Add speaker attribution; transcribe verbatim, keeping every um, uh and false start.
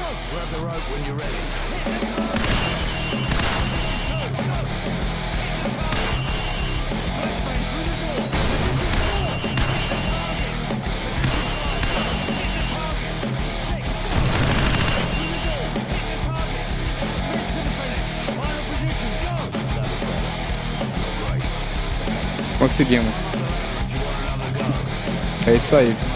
Speaker 1: Grab the rope when you're ready.
Speaker 2: Conseguimos. É isso aí.